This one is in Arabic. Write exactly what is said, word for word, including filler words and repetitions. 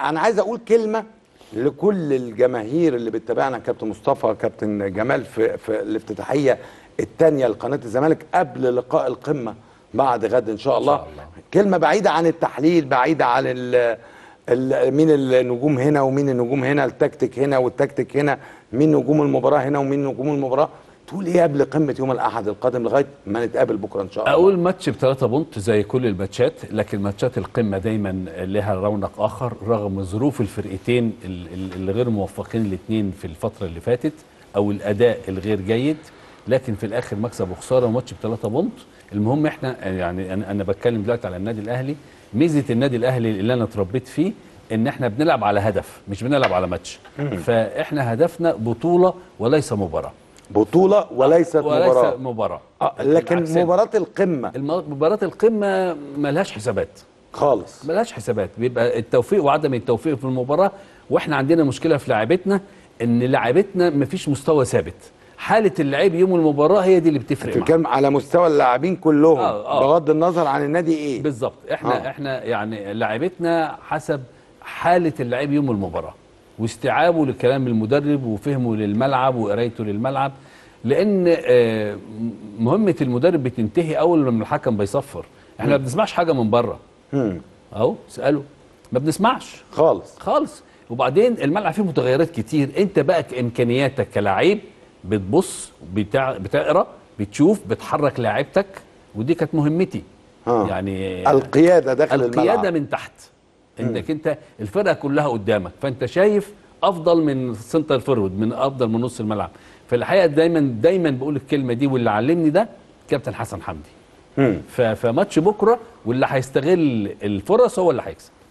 انا عايز اقول كلمه لكل الجماهير اللي بتتابعنا، كابتن مصطفى كابتن جمال، في في الافتتاحيه الثانيه لقناه الزمالك قبل لقاء القمه بعد غد ان شاء الله. إن شاء الله. كلمه بعيده عن التحليل، بعيده عن ال ال مين النجوم هنا ومين النجوم هنا، التكتيك هنا والتكتيك هنا، مين نجوم المباراه هنا ومين نجوم المباراه. تقول ايه قبل قمه يوم الاحد القادم لغايه ما نتقابل بكره ان شاء الله؟ اول ماتش بثلاثة بونت زي كل الماتشات، لكن ماتشات القمه دايما لها رونق اخر رغم ظروف الفرقتين اللي غير موفقين الاثنين في الفتره اللي فاتت او الاداء الغير جيد، لكن في الاخر مكسب وخساره وماتش بثلاثة بونت. المهم احنا يعني انا انا بتكلم دلوقتي على النادي الاهلي. ميزه النادي الاهلي اللي انا اتربيت فيه ان احنا بنلعب على هدف، مش بنلعب على ماتش. فاحنا هدفنا بطوله وليس مباراه. بطولة وليست مباراة. وليس مباراة. آه لكن مباراة القمة، مباراة القمة ملهاش حسابات خالص، ملهاش حسابات. بيبقى التوفيق وعدم التوفيق في المباراة. واحنا عندنا مشكلة في لاعبتنا ان لاعبتنا مفيش مستوى ثابت. حالة اللعيب يوم المباراة هي دي اللي بتفرق. بتتكلم على مستوى اللاعبين كلهم آه آه. بغض النظر عن النادي ايه بالظبط. احنا آه. احنا يعني لاعبتنا حسب حالة اللعيب يوم المباراة واستيعابه لكلام المدرب وفهمه للملعب وقرايته للملعب، لان مهمه المدرب بتنتهي اول لما الحكم بيصفر. احنا ما بنسمعش حاجه من بره اهو، اساله، ما بنسمعش خالص خالص. وبعدين الملعب فيه متغيرات كتير، انت بقى امكانياتك كلاعب بتبص بتاع بتقرا بتشوف بتحرك لاعيبتك، ودي كانت مهمتي. آه. يعني القياده داخل القياده الملعب، القياده من تحت، انك انت الفرقه كلها قدامك، فانت شايف افضل من سنتر فورورد، من افضل من نص الملعب. فالحقيقه دايما دايما بقول الكلمه دي، واللي علمني ده كابتن حسن حمدي. فماتش بكره واللي هيستغل الفرص هو اللي هيكسب.